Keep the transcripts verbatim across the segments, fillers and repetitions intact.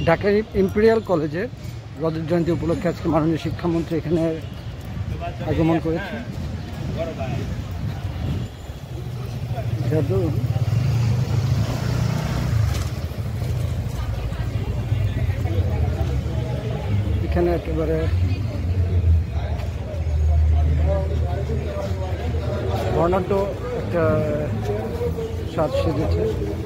ঢাকার ইম্পেরিয়াল কলেজে রজত জয়ন্তী উপলক্ষে আজকে মাননীয় শিক্ষামন্ত্রী এখানে আগমন করেছে। এখানে একেবারে বর্ণাঢ্য একটা সাজ সেজেছে।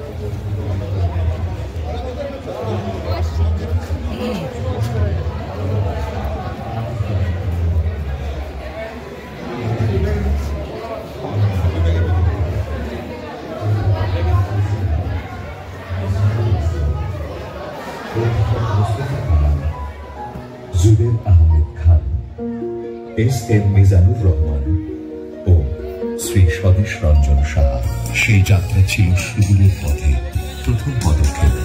জুবের আহমেদ খান, এস এম মিজানুর রহমান ও শ্রী স্বদেশ রঞ্জন সাহা। সেই যাত্রা ছিল সুদূরের পথে প্রথম পদক্ষেপ।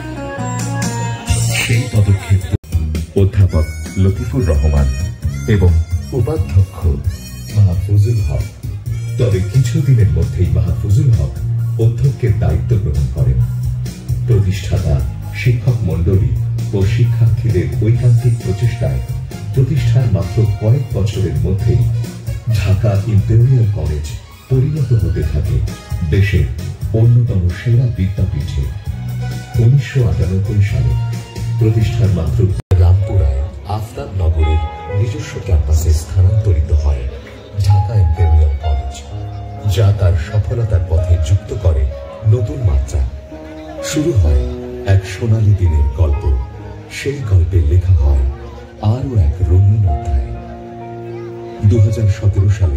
সেই পদক্ষেপ অধ্যাপক লতিফুর রহমান এবং উপাধ্যক্ষ মাহফুজুল হক। তবে কিছুদিনের মধ্যেই মাহফুজুল হক অধ্যক্ষের দায়িত্ব গ্রহণ করেন। প্রতিষ্ঠাতা শিক্ষক মন্ডলী ও শিক্ষার্থীদের ঐকান্তিক প্রচেষ্টায় প্রতিষ্ঠার মাত্র কয়েক বছরের মধ্যেই ঢাকা ইম্পেরিয়াল কলেজ পরিণত হতে থাকে দেশের অন্যতম সেরা বিদ্যাপীঠে। উনিশশো আটানব্বই সালে প্রতিষ্ঠার মাত্র রামপুরায় আফতাব নগরের নিজস্ব ক্যাম্পাসে স্থানান্তরিত হয় ঢাকা ইম্পেরিয়াল কলেজ, যা তার সফলতার পথে যুক্ত করে নতুন মাত্রা। শুরু হয় এক সোনালী দিনের গল্প। সেই গল্পে লেখা হয় আরও এক রঙিন অধ্যায়। দু হাজার সতেরো সালে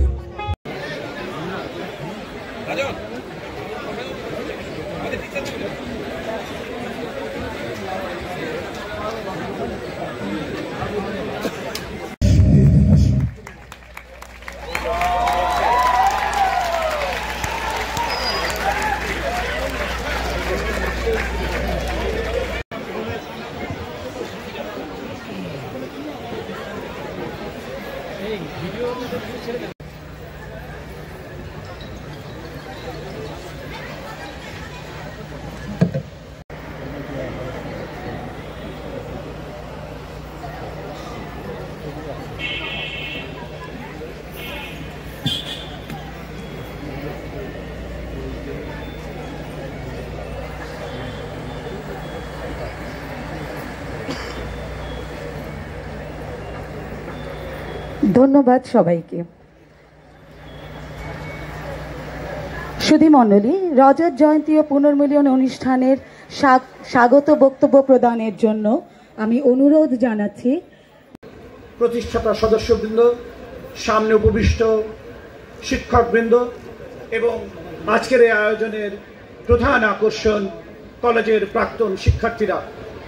ধন্যবাদ সবাইকে। সুধী মণ্ডলী, রজত জয়ন্তী ও পুনর্মিলন অনুষ্ঠানের স্বাগত বক্তব্য প্রদানের জন্য আমি অনুরোধ জানাচ্ছি প্রতিষ্ঠাতা সদস্যবৃন্দ, সামনে উপবিষ্ট শিক্ষকবৃন্দ এবং আজকের এই আয়োজনের প্রধান আকর্ষণ কলেজের প্রাক্তন শিক্ষার্থীরা।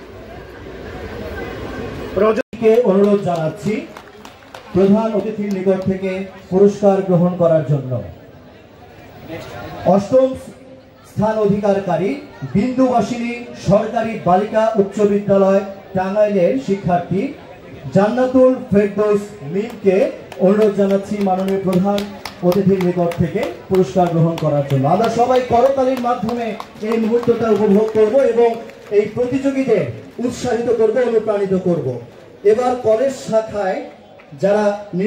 রজতকে অনুরোধ জানাচ্ছি প্রধান অতিথির নিকট থেকে পুরস্কার গ্রহণ করার জন্য। অষ্টম স্থান অধিকারকারী বিন্দুবাসিনী সরকারি বালিকা উচ্চ বিদ্যালয় টাঙ্গাইলের শিক্ষার্থী জান্নাতুল ফেরদৌস মিমকে অনুরোধ জানাচ্ছি মাননীয় প্রধান অতিথির নিকট থেকে পুরস্কার গ্রহণ করার জন্য। আমরা সবাই করতালির মাধ্যমে এই মুহূর্তটা উপভোগ করব এবং এই প্রতিযোগীদের উৎসাহিত করব, অনুপ্রাণিত করব। এবার কলেজ শাখায় যারা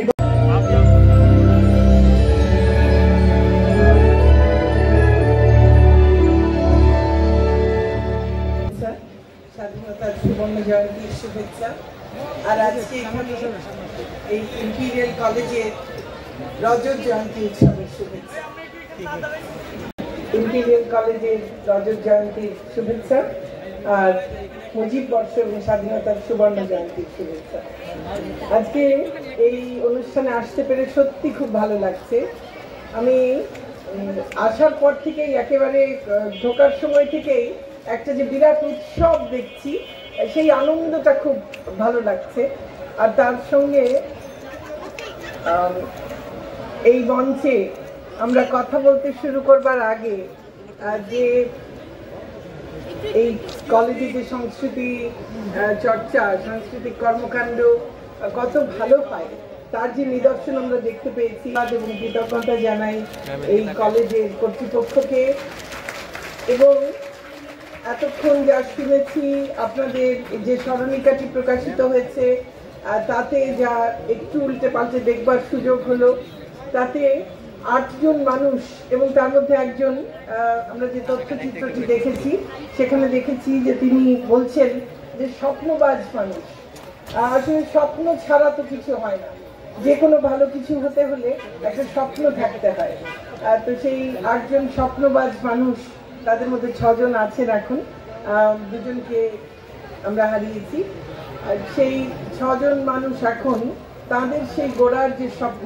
স্বাধীনতার সুবর্ণ জয়ন্তীর শুভেচ্ছা। আর আজকে এখানে এই ইম্পিরিয়াল কলেজের রজত জয়ন্তী উৎসবের শুভেচ্ছা। ইম্পিরিয়াল কলেজের রজত জয়ন্তীর শুভেচ্ছা আর মুজিব বর্ষ এবং স্বাধীনতার সুবর্ণ জয়ন্তীর শুভেচ্ছা। আজকে এই অনুষ্ঠানে আসতে পেরে সত্যি খুব ভালো লাগছে। আমি আসার পর থেকেই একেবারে ঢোকার সময় থেকেই একটা যে বিরাট উৎসব দেখছি, সেই আনন্দটা খুব ভালো লাগছে। আর তার সঙ্গে এই মঞ্চে আমরা কথা বলতে শুরু করবার আগে যে এই কলেজে যে সংস্কৃতি চর্চা, সাংস্কৃতিক কর্মকাণ্ড কত ভালো পায় তার যে নিদর্শন আমরা দেখতে পেয়েছি এবং কৃতজ্ঞতা জানাই এই কলেজের কর্তৃপক্ষকে এবং এতক্ষণ যা শুনেছি, আপনাদের যে স্মরণিকাটি প্রকাশিত হয়েছে তাতে যা একটু উল্টে পাল্টে দেখবার সুযোগ হলো, তাতে আটজন মানুষ এবং তার মধ্যে একজন, আমরা যে তথ্যচিত্রটি দেখেছি সেখানে দেখেছি যে তিনি বলছেন যে স্বপ্নবাজ মানুষ। আসলে স্বপ্ন ছাড়া তো কিছু হয় না, যে কোনো ভালো কিছু হতে হলে একটা স্বপ্ন থাকতে হয়। তো সেই আটজন স্বপ্নবাজ মানুষ, তাদের মধ্যে ছজন আছেন এখন, দুজনকে আমরা হারিয়েছি। আর সেই ছজন মানুষ এখন তাদের সেই গোড়ার যে স্বপ্ন,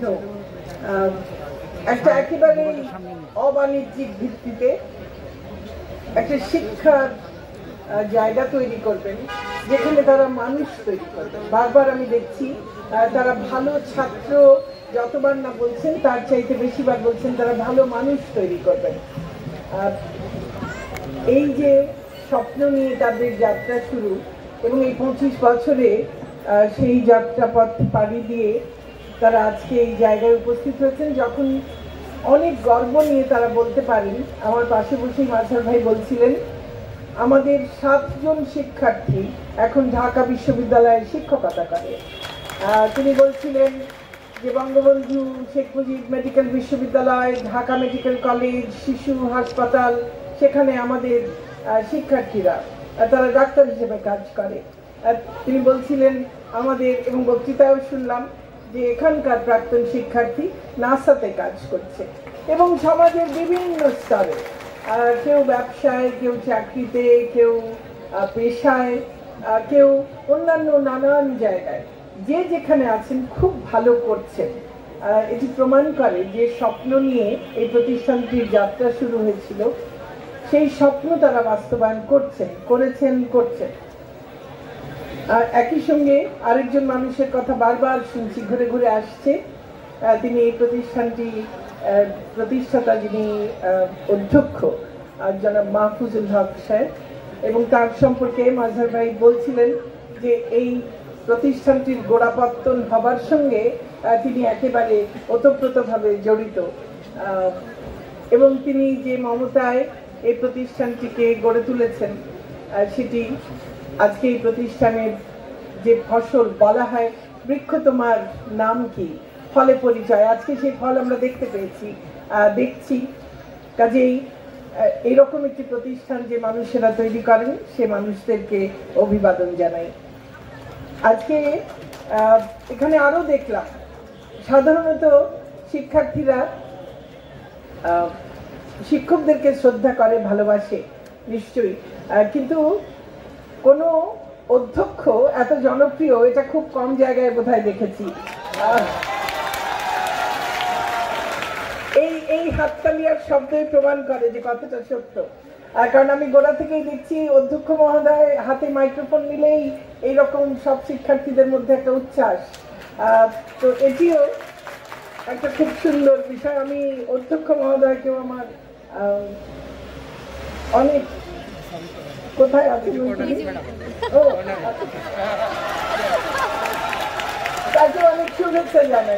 একটা একেবারে অবাণিজ্যিক ভিত্তিতে একটা শিক্ষার জায়গা তৈরি করবেন, যেখানে তারা মানুষ তৈরি করবেন। বারবার আমি দেখছি তারা ভালো ছাত্র যতবার না বলছেন, তার চাইতে বেশিবার বলছেন তারা ভালো মানুষ তৈরি করবেন। এই যে স্বপ্ন নিয়ে তাদের যাত্রা শুরু, এবং এই পঁচিশ বছরে সেই যাত্রাপথ পাড়ি দিয়ে তারা আজকে এই জায়গায় উপস্থিত হয়েছেন, যখন অনেক গর্ব নিয়ে তারা বলতে পারেন। আমার পাশে বসেই মাঝার ভাই বলছিলেন, আমাদের সাতজন শিক্ষার্থী এখন ঢাকা বিশ্ববিদ্যালয়ে শিক্ষকতা করে। তিনি বলছিলেন যে বঙ্গবন্ধু শেখ মুজিব মেডিকেল বিশ্ববিদ্যালয়, ঢাকা মেডিকেল কলেজ, শিশু হাসপাতাল, সেখানে আমাদের শিক্ষার্থীরা তারা ডাক্তার হিসেবে কাজ করে। তিনি বলছিলেন আমাদের, এবং বক্তৃতাও শুনলাম, যে এখানকার প্রাক্তন শিক্ষার্থী নাসাতে কাজ করছে, এবং সমাজের বিভিন্ন স্তরে, কেউ ব্যবসায়, কেউ চাকরিতে, কেউ পেশায়, কেউ অন্যান্য নানান জায়গায়, যে যেখানে আছেন খুব ভালো করছেন। এটি প্রমাণ করে যে স্বপ্ন নিয়ে এই প্রতিষ্ঠানটির যাত্রা শুরু হয়েছিল, সেই স্বপ্ন তারা বাস্তবায়ন করছেন, করেছেন, করছেন। আর একই সঙ্গে আরেকজন মানুষের কথা বারবার শুনছি, ঘুরে ঘুরে আসছে। তিনি এই প্রতিষ্ঠানটি প্রতিষ্ঠাতা, যিনি অধ্যক্ষ জনাব মাহফুজুল হক সাহেব, এবং তার সম্পর্কে মাঝার ভাই বলছিলেন যে এই প্রতিষ্ঠানটির গোড়াপত্তন হবার সঙ্গে তিনি একেবারে ওতপ্রোতভাবে জড়িত, এবং তিনি যে মমতায় এই প্রতিষ্ঠানটিকে গড়ে তুলেছেন, সেটি আজকে এই প্রতিষ্ঠানের যে ফসল, বলা হয় বৃক্ষ তোমার নাম কি, ফলে পরিচয়, আজকে সেই ফল আমরা দেখতে পেয়েছি, দেখছি। কাজেই এইরকম একটি প্রতিষ্ঠান যে মানুষেরা তৈরি করেন, সে মানুষদেরকে অভিবাদন জানাই। আজকে এখানে আরো দেখলাম, সাধারণত শিক্ষার্থীরা শিক্ষকদেরকে শ্রদ্ধা করে, ভালোবাসে নিশ্চয়ই, কিন্তু কোনো অধ্যক্ষ এত জনপ্রিয় এটা খুব কম জায়গায় বোধহয় দেখেছি। এই এই হাততালিয়ার শব্দই প্রমাণ করে যে কতটা সত্য। কারণ আমি গোড়া থেকেই দেখছি অধ্যক্ষ মহোদয় হাতে মাইক্রোফোন নিলেই এইরকম সব শিক্ষার্থীদের মধ্যে একটা উচ্ছ্বাস। তো এটিও একটা খুব সুন্দর বিষয়। আমি অধ্যক্ষ মহোদয়কেও আমার অনেক, কোথায় আছে, তাকে অনেক শুভেচ্ছা জানাই।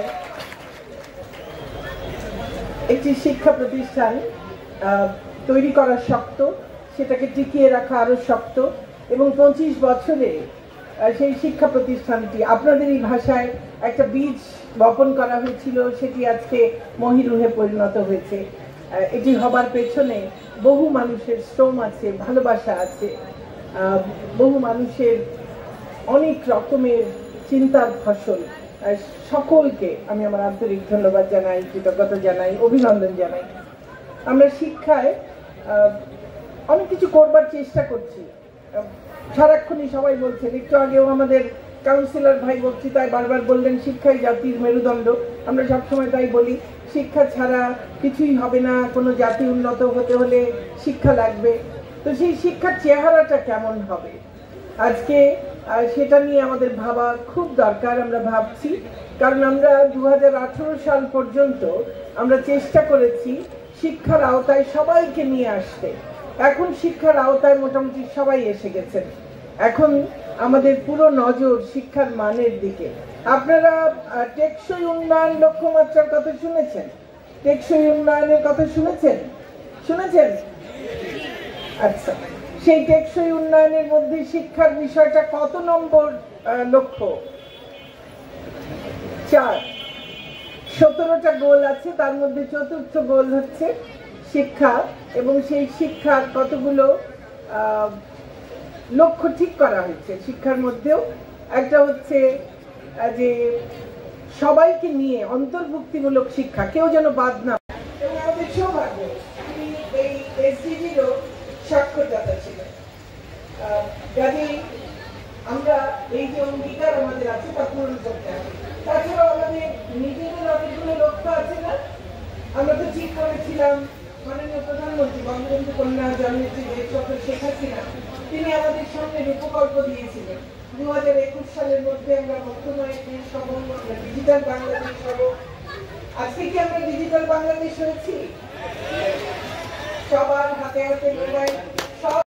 একটি শিক্ষা প্রতিষ্ঠান তৈরি করা শক্ত, সেটাকে টিকিয়ে রাখা আরো শক্ত, এবং পঁচিশ বছরে সেই শিক্ষা প্রতিষ্ঠানটি আপনাদেরই ভাষায় একটা বীজ বপন করা হয়েছিল, সেটি আজকে মহিরুহে পরিণত হয়েছে। এটি হবার পেছনে বহু মানুষের শ্রম আছে, ভালোবাসা আছে, বহু মানুষের অনেক রকমের চিন্তার ফসল। সকলকে আমি আমার আন্তরিক ধন্যবাদ জানাই, কৃতজ্ঞতা জানাই, অভিনন্দন জানাই। আমরা শিক্ষায় অনেক কিছু করবার চেষ্টা করছি, সারাক্ষণই সবাই বলছেন। একটু আগেও আমাদের কাউন্সিলর ভাই বক্তৃতায় বারবার বললেন শিক্ষাই জাতির মেরুদণ্ড। আমরা সবসময় তাই বলি, শিক্ষা ছাড়া কিছুই হবে না, কোনো জাতি উন্নত হতে হলে শিক্ষা লাগবে। তো সেই শিক্ষার চেহারাটা কেমন হবে আজকে, সেটা নিয়ে আমাদের ভাবা খুব দরকার। আমরা ভাবছি, কারণ আমরা দু হাজার আঠারো সাল পর্যন্ত আমরা চেষ্টা করেছি শিক্ষার আওতায় সবাইকে নিয়ে আসতে। এখন শিক্ষার আওতায় মোটামুটি সবাই এসে গেছেন। এখন আমাদের পুরো নজর শিক্ষার মানের দিকে। আপনারা টেকসই উন্নয়ন লক্ষ্যমাত্রার কথা শুনেছেন? টেকসই উন্নয়নের কথা শুনেছেন? শুনেছেন? আচ্ছা, সেই টেকসই উন্নয়নের মধ্যে শিক্ষার বিষয়টা কত নম্বর লক্ষ্য? চার। সতেরোটা গোল আছে, তার মধ্যে চতুর্থ গোল হচ্ছে শিক্ষা, এবং সেই শিক্ষার কতগুলো লক্ষ্য ঠিক করা হয়েছে। শিক্ষার মধ্যেও একটা হচ্ছে যে সবাইকে নিয়ে অন্তর্ভুক্তিমূলক শিক্ষা, কেউ যেন বাদ না। এবং আমাদের সৌভাগ্য তিনি এই এসডিজিরও সাক্ষরদাতা ছিলেন। কাজেই আমরা এই যে অঙ্গীকার আমাদের আছে তা পূরণ করতে হবে। তাছাড়াও আমাদের নিজেদের অনেকগুলো লক্ষ্য আছে না? আমরা তো ঠিক করেছিলাম, মাননীয় প্রধানমন্ত্রী বঙ্গবন্ধু কন্যা জননেত্রী ডক্টর শেখ হাসিনা তিনি আমাদের সামনে রূপকল্প দিয়েছিলেন। দু হাজার একুশ সালের মধ্যে আমরা বর্তমানে দেশ হব, আমরা ডিজিটাল বাংলাদেশ হব। আজকে কি আমরা ডিজিটাল বাংলাদেশ হয়েছি? সবার হাতে হাতে মোবাইল, সব